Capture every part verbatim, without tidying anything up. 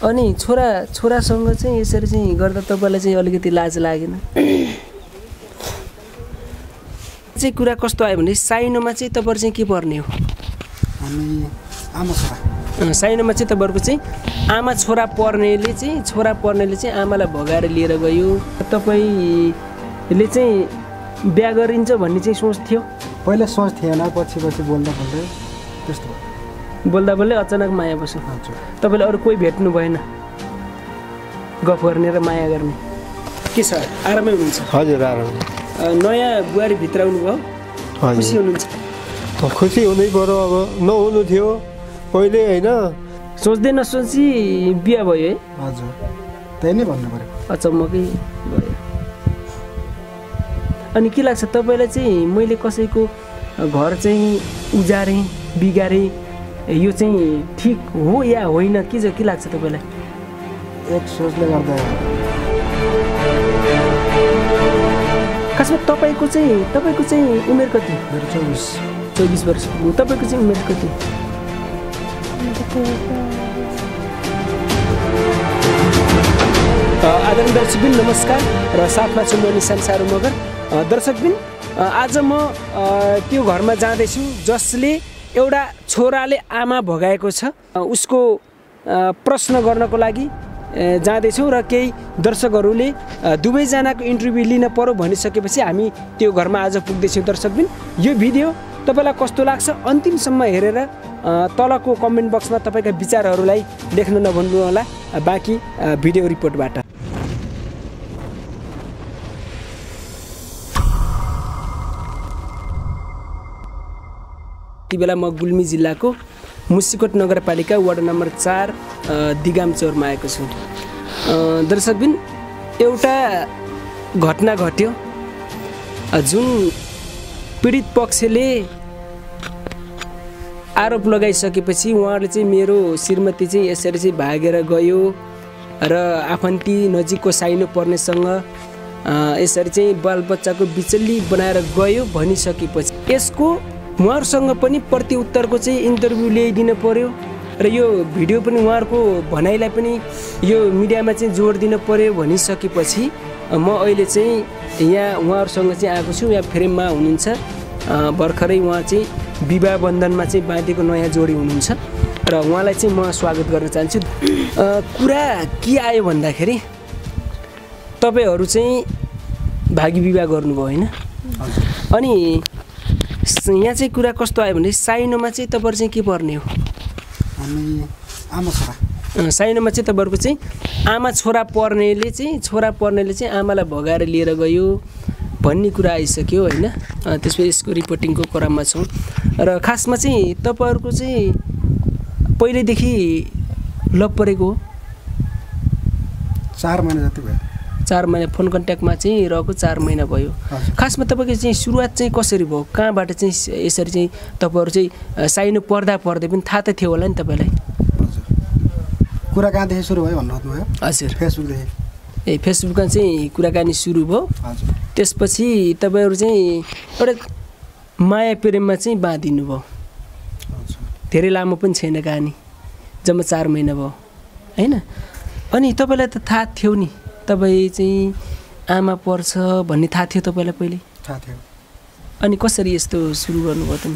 अनि छोरा छोरासँग चाहिँ यसरी चाहिँ गर्दा तपाईँलाई चाहिँ अलिकति लाज लागेन? चाहिँ कुरा कस्तो आयो भने साइनोमा चाहिँ तपाईँहरू चाहिँ के पर्ने हो? हामी आमा छोरा। साइनोमा चाहिँ तपाईँहरूको चाहिँ आमा छोरा पर्नेले चाहिँ छोरा पर्नेले चाहिँ आमालाई भगाएर लिएर गयो। तपाईँले चाहिँ बिहा गरिन्छ भन्ने चाहिँ सोच थियो? पहिला सोच थिएन, पछि पछि बोल्दा बोल्दै त्यस्तो बोल्दा बोल्दै अचानक माया बस्यो। तपाईँले अरू कोही भेट्नु भएन गफ गर्ने र माया गर्ने? के छ, आरामै हुनुहुन्छ? हजुर आराम। नयाँ बुहारी भित्र आउनु भयो, खुसी हुनुहुन्छ? खुसी हुनै पर्यो, अब नहुनु थियो पहिले होइन। सोच्दै नसोची बिहा भयो है? हजुर, त्यही नै भन्नु पर्यो। अचम्मकै भयो। अनि के लाग्छ तपाईँलाई चाहिँ मैले कसैको घर चाहिँ उजारेँ बिगारेँ यो चाहिँ ठिक हो या होइन, के छ के लाग्छ तपाईँलाई? एक सोचले गर्दा खासमा तपाईँको चाहिँ तपाईँको चाहिँ उमेर कति? मेरो चौबिस चौबिस वर्ष। तपाईँको चाहिँ उमेर कति? आदरणीय दर्शकबिन नमस्कार र साथमा छु म सान्सारो मगर। दर्शकबिन आज म त्यो घरमा जाँदैछु जसले एउटा छोराले आमा भगाएको छ, उसको प्रश्न गर्नको लागि जाँदैछौँ र केही दर्शकहरूले दुवैजनाको इन्टरभ्यू लिन पर्यो भनिसकेपछि हामी त्यो घरमा आज पुग्दैछौँ। दर्शकबिन यो भिडियो तपाईँलाई कस्तो लाग्छ अन्तिमसम्म हेरेर तलको कमेन्ट बक्समा तपाईँका विचारहरूलाई लेख्न नभन्नुहोला। बाँकी भिडियो रिपोर्टबाट यति बेला म गुल्मी जिल्लाको मुसिकोट नगरपालिका वार्ड नम्बर चार दिगाम चौरमा आएको छु। दर्शकबिन एउटा घटना घट्यो जुन पीडित पक्षले आरोप लगाइसकेपछि उहाँले चाहिँ मेरो श्रीमती चाहिँ यसरी चाहिँ भागेर गयो र आफन्ती नजिकको साइनो पर्नेसँग यसरी चाहिँ बालबच्चाको बिचल्ली बनाएर गयो भनिसकेपछि यसको उहाँहरूसँग पनि प्रत्युत्तरको चाहिँ इन्टरभ्यू ल्याइदिनु पर्यो र यो भिडियो पनि उहाँहरूको भनाइलाई पनि यो मिडियामा चाहिँ जोड दिनु पर्यो भनिसकेपछि म अहिले चाहिँ यहाँ उहाँहरूसँग चाहिँ आएको छु। यहाँ फ्रेममा हुनुहुन्छ, भर्खरै उहाँ चाहिँ विवाह बन्धनमा चाहिँ बाँधेको नयाँ जोडी हुनुहुन्छ र उहाँलाई चाहिँ म स्वागत गर्न चाहन्छु। कुरा के आयो भन्दाखेरि तपाईँहरू चाहिँ भागी विवाह गर्नुभयो होइन? अनि यहाँ चाहिँ कुरा कस्तो आयो भने साइनोमा चाहिँ तपाईँहरू चाहिँ के पर्ने हो? हामी आमा छोरा। साइनोमा चाहिँ तपाईँहरूको चाहिँ आमा छोरा पर्नेले चाहिँ छोरा पर्नेले चाहिँ आमालाई भगाएर लिएर गयो भन्ने कुरा आइसक्यो होइन? त्यसपछि यसको रिपोर्टिङको क्रममा छौँ र खासमा चाहिँ तपाईँहरूको चाहिँ पहिल्यैदेखि लभ परेको हो? चार महिना जति भयो। चार महिना फोन कन्ट्याक्टमा चाहिँ रहेको चार महिना भयो। खासमा तपाईँको चाहिँ सुरुवात चाहिँ कसरी भयो? कहाँबाट चाहिँ यसरी चाहिँ तपाईँहरू चाहिँ साइनो पर्दा पर्दै पनि थाहा त थियो होला नि तपाईँलाई? कुरा कहाँदेखि सुरु भयो भन्नु भयो? हजुर, फेसबुकदेखि। ए फेसबुकमा चाहिँ कुराकानी सुरु भयो। हजुर, त्यसपछि तपाईँहरू चाहिँ एउटा माया प्रेममा चाहिँ बाँधिनु भयो। धेरै लामो पनि छैन कहानी, जम्मा चार महिना भयो होइन? अनि तपाईँलाई त थाहा थियो नि तपाईँ चाहिँ आमा पर्छ भन्ने थाहा थियो तपाईँलाई पहिले? थाहा थियो। अनि कसरी यस्तो सुरु गर्नुभयो त?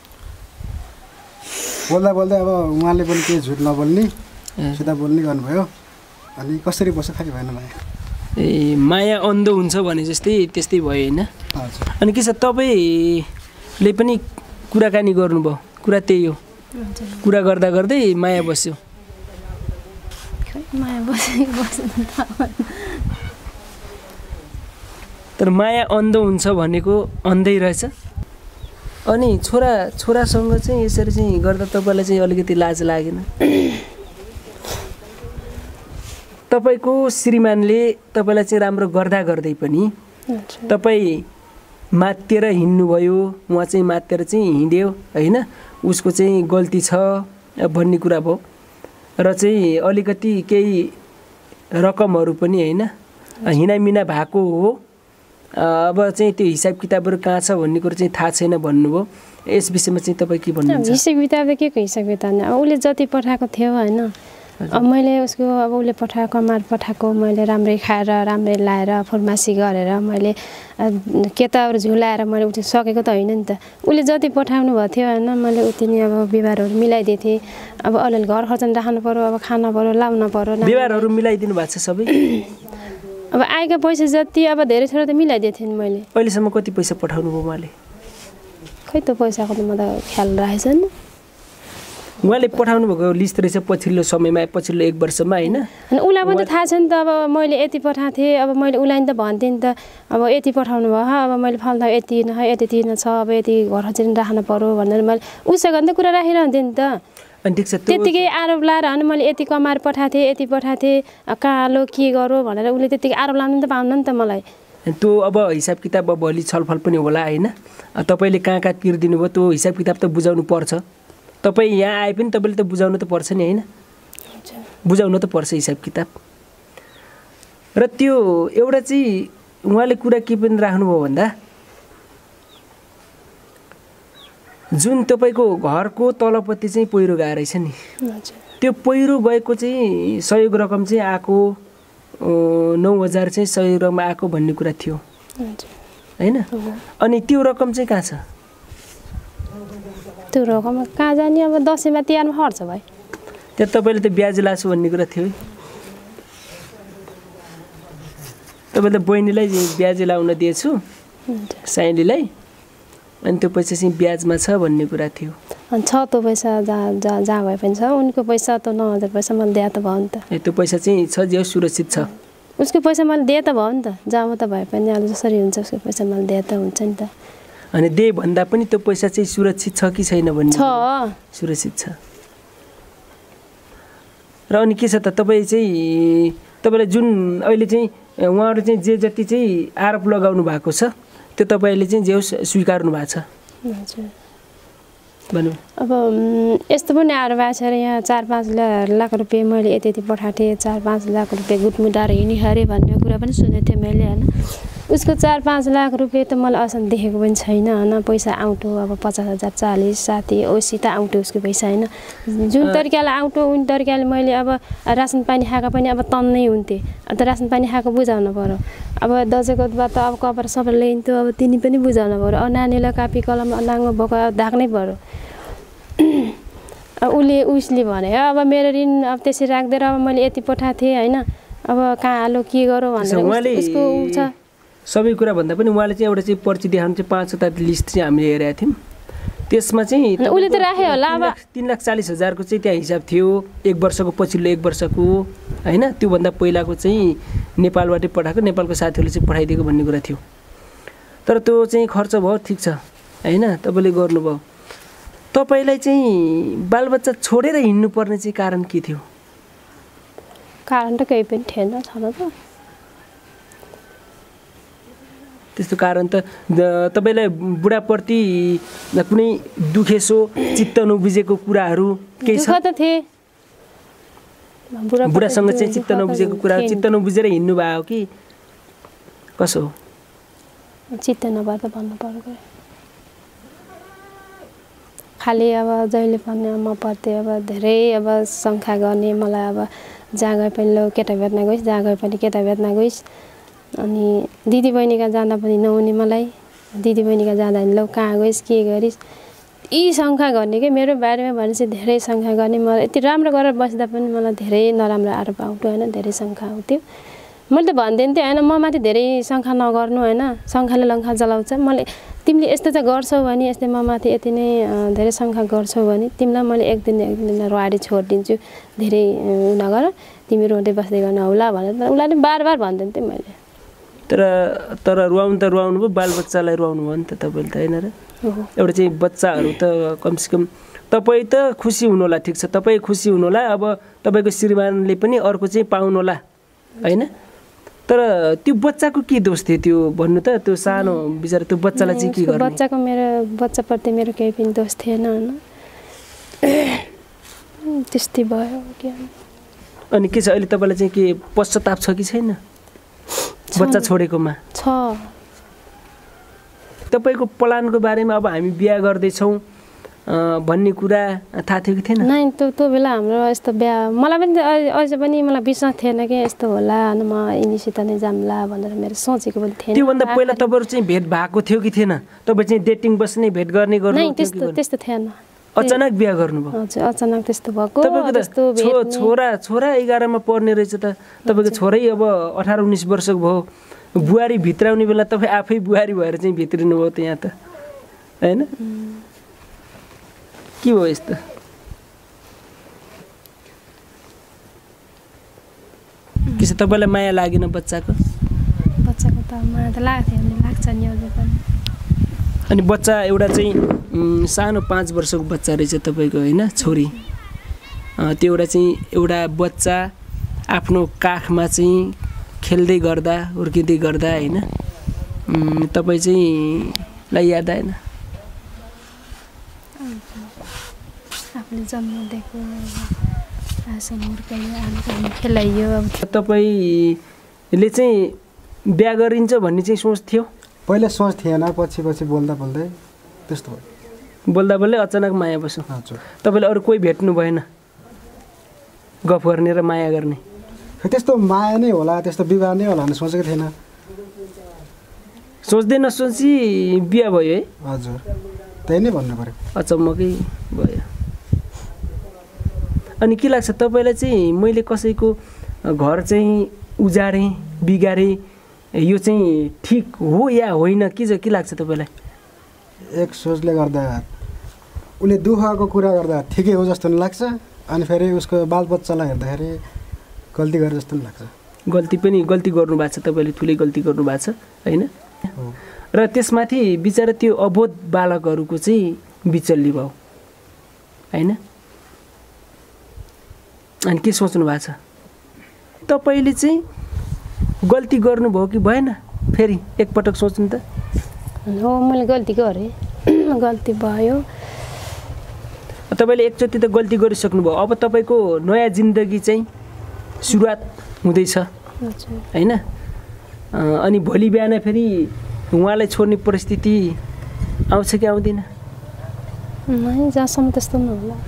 बोल्दा बोल्दै अब उहाँले पनि केही झुट नबोल्ने सिधा बोल्ने गर्नुभयो। अनि कसरी बस्छ थाहा भएन माया। ए माया अन्धो हुन्छ भने जस्तै त्यस्तै भयो होइन? अनि के छ तपाईँले पनि कुराकानी गर्नुभयो, कुरा त्यही हो? कुरा गर्दा गर्दै माया बस्यो? माया बस्यो तर माया अन्धो हुन्छ भनेको अन्धै रहेछ। अनि छोरा छोरासँग चाहिँ यसरी चाहिँ गर्दा तपाईँलाई चाहिँ अलिकति लाज लागेन? तपाईँको श्रीमानले तपाईँलाई चाहिँ राम्रो गर्दा गर्दै पनि तपाईँ मातेर हिँड्नुभयो, उहाँ चाहिँ मातेर चाहिँ हिँड्यो होइन? उसको चाहिँ गल्ती छ भन्ने कुरा भयो र चाहिँ अलिकति केही रकमहरू पनि होइन हिनामिना भएको हो। अब चाहिँ त्यो हिसाब किताबहरू कहाँ छ भन्ने कुरो चाहिँ थाहा छैन भन्नुभयो। यस विषयमा चाहिँ तपाईँ के भन्नुहुन्छ? हिसाब किताब त के को हिसाब किताब? अब उसले जति पठाएको थियो होइन, अब मैले उसको अब उसले पठाएको कमार पठाएको मैले राम्रै खाएर राम्रै लाएर फर्मासी गरेर मैले केताहरू झुलाएर मैले उठि सकेको त होइन नि त उसले जति पठाउनु भएको थियो होइन मैले उति नै अब व्यवहारहरू मिलाइदिएको थिएँ अब अलिअलि घर खर्च राख्नु पऱ्यो अब खानु पऱ्यो लाउनु पऱ्यो व्यवहारहरू मिलाइदिनु भएको छ सबै अब आएका पैसा जति अब धेरै थोरै त मिलाइदिएको थिएँ नि मैले अहिलेसम्म कति पैसा पठाउनु भयो उहाँले खै त पैसाको त म त ख्याल राखेको छैन उहाँले पठाउनु भएको लिस्ट रहेछ पछिल्लो समयमा पछिल्लो एक वर्षमा होइन अनि उसलाई पनि त थाहा छ नि त अब मैले यति पठाएको थिएँ अब मैले उसलाई नि त भन्थेँ नि त अब यति पठाउनु भयो अब मैले फल्दा यति न यति तिर्न छ अब यति घर खर्च राख्नु पऱ्यो भनेर मैले उसँग नि त कुरा राखिरहन्थेँ नि त अनि ठिक छ त्यतिकै आरोप लाएर अनि मैले यति कमाएर पठाएको थिएँ यति पठाएको थिएँ कहाँ के गरौँ भनेर उसले त्यतिकै आरोप लाउनु त पाउनु नि त मलाई त्यो अब हिसाब किताब भोलि छलफल पनि होला होइन तपाईँले कहाँ कहाँ तिर्दिनु भयो त्यो हिसाब किताब त बुझाउनु पर्छ तपाईँ यहाँ आए पनि तपाईँले त बुझाउनु त पर्छ नि होइन बुझाउनु त पर्छ हिसाब किताब र त्यो एउटा चाहिँ उहाँले कुरा के पनि राख्नुभयो भन्दा जुन तपाईँको घरको तलपट्टि चाहिँ पहिरो गएको रहेछ नि त्यो पहिरो गएको चाहिँ सहयोग रकम चाहिँ आएको नौ हजार चाहिँ सहयोग रकम आएको भन्ने कुरा थियो होइन अनि त्यो रकम चाहिँ कहाँ छ त्यो रकम कहाँ जाने अब दसैँमा तिहारमा खर्च भयो त्यहाँ तपाईँले त ब्याज लाछु भन्ने कुरा थियो तपाईँले बहिनीलाई ब्याज लाउन दिएछु साइलीलाई अनि त्यो पैसा चाहिँ ब्याजमा छ भन्ने कुरा थियो अनि छ त्यो पैसा जहाँ जहाँ जहाँ भए पनि छ उनको पैसा त नौ हजार पैसा मैले दिए त भयो नि त ए त्यो पैसा चाहिँ छ जे सुरक्षित छ उसको पैसा मैले दिए त भयो नि त जहाँ त भए पनि अब जसरी हुन्छ उसको पैसा मैले दिए त हुन्छ नि त अनि दे भन्दा पनि त्यो पैसा चाहिँ सुरक्षित छ कि छैन भन्ने छ सुरक्षित छ र अनि के छ त तपाईँ चाहिँ तपाईँलाई जुन अहिले चाहिँ उहाँहरू चाहिँ जे जति चाहिँ आरोप लगाउनु भएको छ त्यो तपाईँले चाहिँ जे होस् स्वीकार्नु भएको छ हजुर भन्नु अब यस्तो पनि आएर भएको छ अरे यहाँ चार पाँच लाख रुपियाँ मैले यति यति पठाएको थिएँ चार पाँच लाख रुपियाँ गुटमुटाएर हिँडी अरे भन्ने कुरा पनि सुनेको थिएँ मैले होइन उसको चार पाँच लाख रुपियाँ त मलाई असन देखेको पनि छैन होइन पैसा आउँटो अब पचास हजार चालिस साठी औसी त आउँटो उसको पैसा होइन जुन तरिकाले आउँटो उन तरिकाले मैले अब रासन पानी खाएको पनि अब तन्नै हुन्थेँ अन्त रासन पानी खाएको बुझाउनु पऱ्यो अब दसैँको त अब कपडा सबै ल्याइन्थ्यो अब तिनी पनि बुझाउनु पऱ्यो अब नानीलाई कापी कलम नाङ्गो भएको ढाक्नै पऱ्यो अब उसले उसले भने अब मेरो ऋण अब त्यसरी राख्दै अब मैले यति पठाएको थिएँ होइन अब कहाँ हालो के गरौँ भनेर उसको छ सबै कुरा भन्दा पनि उहाँले चाहिँ एउटा चाहिँ पर्ची देखाउनु चाहिँ पाँचवटा लिस्ट चाहिँ हामीले हेरेका थियौँ त्यसमा चाहिँ उसले त राख्यो होला अब तिन लाख चालिस हजारको चाहिँ त्यहाँ हिसाब थियो एक वर्षको पछिल्लो एक वर्षको होइन त्योभन्दा पहिलाको चाहिँ नेपालबाटै पठाएको नेपालको साथीहरूले चाहिँ पठाइदिएको भन्ने कुरा थियो तर त्यो चाहिँ खर्च भयो ठिक छ होइन तपाईँले गर्नुभयो तपाईँलाई चाहिँ बालबच्चा छोडेर हिँड्नुपर्ने चाहिँ कारण के थियो कारण त केही पनि थिएन छन त त्यस्तो कारण त तपाईँलाई बुढाप्रति कुनै दुखेसो चित्त नबुझेको कुराहरू केही छ त थिए बुढासँग चाहिँ चित्त नबुझेको कुरा चित्त नबुझेर हिँड्नु भयो कि कसो हो चित्त नभए त भन्नु पर्यो खालि अब जहिले पनि म प्रति अब धेरै अब शङ्का गर्ने मलाई अब जहाँ गए पनि ल केटा भेट्न गइस् जहाँ गए पनि केटा भेट्न गइस् अनि दिदी बहिनीका जाँदा पनि नहुने मलाई दिदी बहिनीका जाँदा पनि ल कहाँ गइस् के गरिस् यी शङ्का गर्ने कि मेरो बारेमा भनेपछि धेरै शङ्का गर्ने मलाई यति राम्रो गरेर बस्दा पनि मलाई धेरै नराम्रो आरोप आउँथ्यो होइन धेरै शङ्का आउँथ्यो मैले त भन्दिनँ थिएँ होइन म माथि धेरै शङ्का नगर्नु होइन शङ्काले लङ्का जलाउँछ मैले तिमीले यस्तो चाहिँ गर्छौ भने यस्तै म माथि यति नै धेरै शङ्का गर्छौ भने तिमीलाई मैले एक दिन एक दिन रुवाडी छोडिदिन्छु धेरै नगर तिमी रोँदै बस्दै गर्नु होला भनेर उसलाई बार बार भन्दिनँ थिएँ मैले तर तर रुवाउनु त रुवाउनु भयो बालबच्चालाई रुवाउनु भयो नि त तपाईँले त होइन र एउटा चाहिँ बच्चाहरू त कमसेकम तपाईँ त खुसी हुनुहोला ठिक छ तपाईँ खुसी हुनुहोला अब तपाईँको श्रीमानले पनि अर्को चाहिँ पाउनुहोला होइन तर त्यो बच्चाको के दोष थियो त्यो भन्नु त त्यो सानो बिचरा त्यो बच्चालाई चाहिँ के गर्नु बच्चाको मेरो बच्चाप्रति मेरो केही पनि दोष थिएन होइन त्यस्तै भयो के अनि के छ अहिले तपाईँलाई चाहिँ के पश्चाताप छ कि छैन बच्चा छोडेकोमा छ तपाईँको प्लानको बारेमा अब हामी बिहा गर्दैछौँ भन्ने कुरा थाहा थियो कि थिएन? नै त्यो त्यो बेला हाम्रो यस्तो बिहा मलाई पनि अझै पनि मलाई विश्वास थिएन कि यस्तो होला अनि म यिनीसित नै जाम्ला भनेर मेरो सोचेको पनि थिएन। त्योभन्दा पहिला तपाईँहरू चाहिँ भेट भएको थियो कि थिएन? तपाईँ चाहिँ डेटिङ बस्ने भेट गर्ने गर्नु? नै त्यस्तो त्यस्तो थिएन। अचानक बिहा गर्नुभयो? हजुर अचानक त्यस्तो भएको। तपाईँको त छोरा छोरा एघारमा पढ्ने रहेछ त, तपाईँको छोरै अब अठार उन्नाइस वर्षको भयो, बुहारी भित्राउने बेला तपाईँ आफै बुहारी भएर चाहिँ भित्रिनु भयो त यहाँ त, होइन? के भयो यस्तो? के छ तपाईँलाई माया लागेन बच्चाको? बच्चाको त माया त लाग्थ्यो नि, लाग्छ नि अझै पनि। अनि बच्चा एउटा चाहिँ सानो पाँच वर्षको बच्चा रहेछ तपाईँको, होइन? छोरी। त्यो एउटा चाहिँ एउटा बच्चा आफ्नो काखमा चाहिँ खेल्दै गर्दा हुर्किँदै गर्दा, होइन, तपाईँ चाहिँ लाई याद आएन? आफूले जन्मदेखि खेलाइयो। तपाईँले चाहिँ बिहा गरिन्छ भन्ने चाहिँ सोच थियो? पहिला सोच थिएन, पछि पछि बोल्दा बोल्दै त्यस्तो भयो। बोल्दा बोल्दै अचानक माया बस्यो। हजुर। तपाईँले अरू कोही भेट्नु भएन गफ गर्ने र माया गर्ने? त्यस्तो माया नै होला, त्यस्तो विवाह नै होला भनेर सोचेको थिएन। सोच्दै नसोची बिहा भयो है? हजुर, त्यही नै भन्नु पर्यो। अचम्मकै भयो। अनि के लाग्छ तपाईँलाई चाहिँ मैले कसैको घर चाहिँ उजाडेँ बिगारेँ यो चाहिँ ठिक हो या होइन, के चाहिँ के लाग्छ तपाईँलाई? एक सोचले गर्दा उसले दुःखको कुरा गर्दा ठिकै हो जस्तो नि लाग्छ, अनि फेरि उसको बालबच्चालाई हेर्दाखेरि गल्ती गरे जस्तो नि लाग्छ। गल्ती पनि गल्ती गर्नुभएको छ तपाईँले, ठुलै गल्ती गर्नुभएको छ, होइन? र त्यसमाथि बिचरा त्यो अबोध बालकहरूको चाहिँ बिचल्ली भयो, होइन? अनि के सोच्नु भएको छ? तपाईँले चाहिँ गल्ती गर्नुभयो कि भएन? फेरि एकपटक सोच्नु त। हो मैले गल्ती गरेँ, गल्ती भयो। तपाईँले एकचोटि त गल्ती गरिसक्नुभयो, अब तपाईँको नयाँ जिन्दगी चाहिँ सुरुवात हुँदैछ, होइन? अनि भोलि बिहान फेरि उहाँलाई छोड्ने परिस्थिति आउँछ कि आउँदैन? जहाँसम्म त्यस्तो नहोला।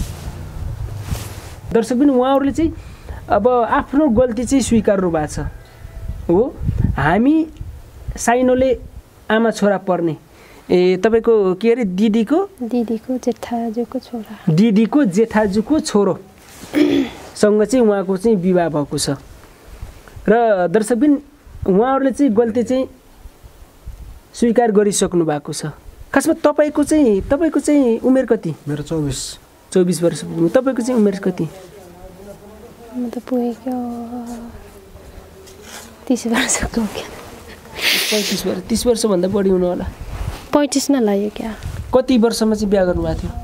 दर्शक पनि उहाँहरूले चाहिँ अब आफ्नो गल्ती चाहिँ स्वीकार्नु भएको छ हो। हामी साइनोले आमा छोरा पर्ने ए तपाईँको के अरे दिदीको दिदीको जेठाजुको छोरा दिदीको जेठाजुको छोरो सँग चाहिँ उहाँको चाहिँ विवाह भएको छ। र दर्शक पनि उहाँहरूले चाहिँ गल्ती चाहिँ स्वीकार गरिसक्नु भएको छ। खासमा तपाईँको चाहिँ तपाईँको चाहिँ उमेर कति? मेरो चौबिस चौबिस वर्ष पुग्नु। तपाईँको चाहिँ उमेर कति? म त पुगेको तिस वर्षको पैँतिस वर्ष तिस वर्षभन्दा बढी हुनु होला। पैँतिस नै लाग्यो क्या। कति वर्षमा चाहिँ बिहा गर्नुभएको थियो?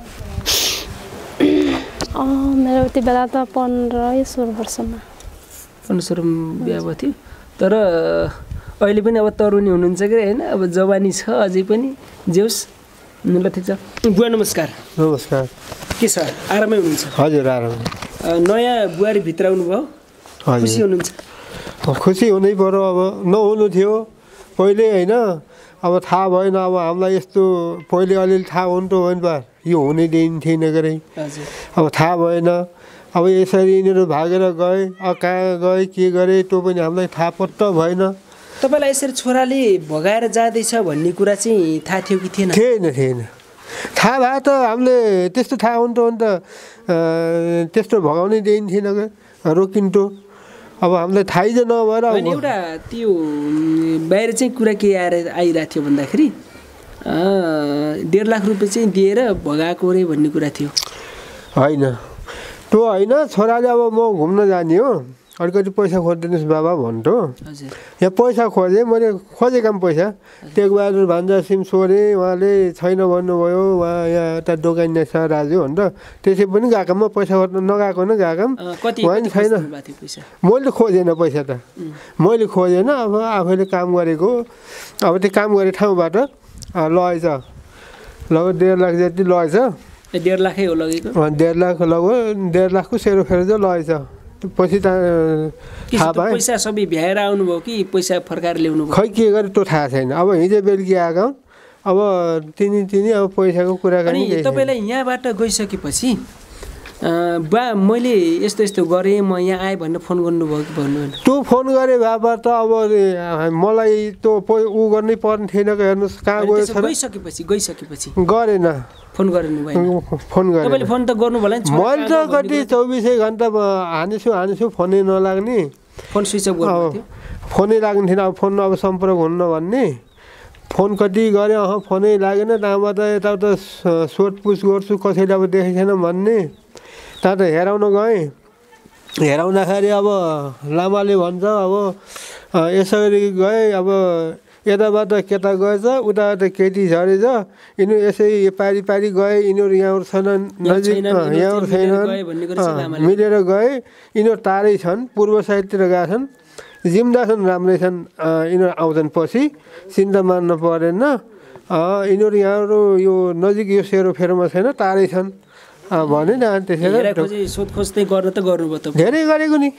मेरो त्यो बेला त पन्ध्र सोह्र वर्षमा पन्ध्र सोह्रमा बिहा भएको थियो। तर अहिले पनि अब तरुणी हुनुहुन्छ कि होइन, अब जवानी छ अझै पनि, जेउस ल ठिक छ। बुवा नमस्कार। नमस्कार। के छ, आरामै हुनुहुन्छ? हजुर आराम। नयाँ बुहारी भित्र आउनुभयो, खुसी हुनुहुन्छ? खुसी हुनै पर्यो, अब नहुनु थियो पहिले होइन, अब थाहा भएन। अब हामीलाई यस्तो पहिले अलिअलि थाहा हुनु त होइन बा यो हुने दिन थिएन गरे, अब थाहा भएन। अब यसरी यिनीहरू भागेर गए, अब कहाँ गए के गरे त्यो पनि हामीलाई थाहा पत्ता भएन। तपाईँलाई यसरी छोराले भगाएर जाँदैछ भन्ने कुरा चाहिँ थाहा थियो कि थिएन? थिएन थिएन थाहा भए त हामीले त्यस्तो थाहा हुन्थ्यो भने त त्यस्तो भगाउने दिन थिएन रोकिन्थ्यो। अब हामीलाई थाहै चाहिँ नभएर एउटा त्यो बाहिर चाहिँ कुरा के आएर आइरहेको थियो भन्दाखेरि डेढ लाख रुपियाँ चाहिँ दिएर भगाएको रे भन्ने कुरा थियो। होइन त्यो होइन, छोराले अब म घुम्न जाने हो, अलिकति पैसा खोजिदिनुहोस् बाबा भन्थ्यो। यहाँ पैसा खोजेँ, मैले खोजेको पनि पैसा टेकबहादुर भान्जा सिम सोधेँ, उहाँले छैन भन्नुभयो। उहाँ यहाँ एउटा दोकानी छ राजु भन्त, त्यसै पनि गएको म पैसा खोज्न नगएको न गएको उहाँ नि छैन। मैले खोजेन पैसा त, मैले खोजेन। अब आफैले काम गरेको, अब त्यो काम गर्ने ठाउँबाट लगेछ लगभग डेढ लाख जति लगेछ। डेढ लाखै हो लगेको? डेढ लाख लगभग डेढ लाखको सेरोफेरो चाहिँ लगेछ। पछि त थाहा पाएँ। पैसा सबै भ्याएर आउनुभयो कि पैसा फर्काएर ल्याउनु भयो? खै के गरे त्यो थाहा छैन। अब हिजो बेलुकी आएको अब तिनी तिनी अब पैसाको कुराकानी अनि तपाईँलाई यहाँबाट गइसकेपछि बा मैले यस्तो यस्तो गरेँ म यहाँ आएँ भनेर फोन गर्नुभयो कि भन्नु त्यो फोन गरे भए त अब मलाई त्यो ऊ गर्नै पर्ने थिएन कि हेर्नुहोस् कहाँ गयो छ गइसकेपछि गइसकेपछि गरेन फोन गर्नु भएन फोन गरेँ तपाईँले फोन त गर्नु होला नि मैले त कति चौबिसै घन्टा हानेछु हानेछु फोनै नलाग्ने फोन स्विच अफ गर्नु थियो फोनै लाग्ने थिएन अब फोन अब सम्पर्क हुन्न भन्ने फोन कति गरेँ अह फोनै लागेन त्यहाँबाट यताउता सोधपुछ गर्छु कसैले अब देखेको छैन भन्ने त्यहाँ त हेराउन गएँ हेराउँदाखेरि अब लामाले भन्छ अब यसरी गएँ अब यताबाट केटा गएछ उताबाट केटी झरेछ यिनीहरू यसै पारी पारी गए यिनीहरू यहाँहरू छैनन् नजिक यहाँहरू छैनन् मिलेर गए यिनीहरू टाढै छन् पूर्व साइडतिर गएका छन् जिम्दा छन् राम्रै छन् यिनीहरू आउँछन् पछि चिन्ता मान्न परेन यिनीहरू यहाँहरू यो नजिक यो सेरोफेरोमा छैन टाढै छन् भने न त्यसैले सोधखोज चाहिँ गर्न त गर्नुभयो त धेरै गरेको नि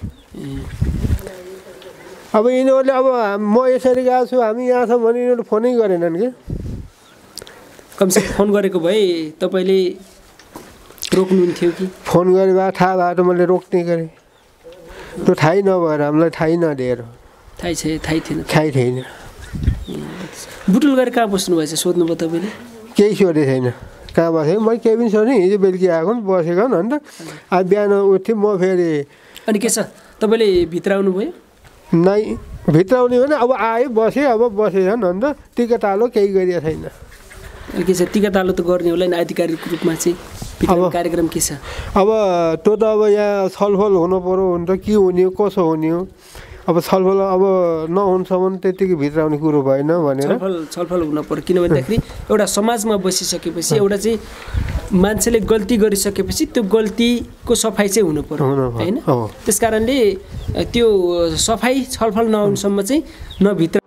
अब यिनीहरूले अब म यसरी गएको छु हामी यहाँ छौँ भने यिनीहरू फोनै गरेनन् कि कमसेकम फोन गरेको भए तपाईँले रोक्नुहुन्थ्यो कि फोन गरे भए थाहा भए त मैले रोक्ने गरेँ त्यो थाहै नभएर हामीलाई थाहै नदिएर थाहै छैन थाहै थिएन थाहै थिएन बुटुल गरेर कहाँ बस्नुभएछ सोध्नुभयो तपाईँले केही सोधेको छैन कहाँ बसेँ मैले केही पनि सोधेँ हिजो बेलुकी आएको नि बसेको नि अन्त अब बिहान उठ्थेँ म फेरि अनि के छ तपाईँले भित्र आउनुभयो नै भित्र आउने भने अब आयो बसेँ अब बसेछन् अन्त टिका तालो केही गरिएको छैन के छ टिका तालो त गर्ने होला नि आधिकारिक रूपमा चाहिँ अब कार्यक्रम के छ अब त्यो त अब यहाँ छलफल हुनु पर्यो हुन्छ के हुने हो कसो हुने हो अब छलफल अब नहुनसम्म त्यतिकै भित्र आउने कुरो भएन भनेर छलफल छलफल हुन पर्यो किनभनेदेखि एउटा समाजमा बसिसकेपछि एउटा चाहिँ मान्छेले गल्ती गरिसकेपछि त्यो गल्तीको सफाइ चाहिँ हुनु पर्यो होइन त्यस कारणले त्यो सफाइ छलफल नहुनसम्म चाहिँ न भित्र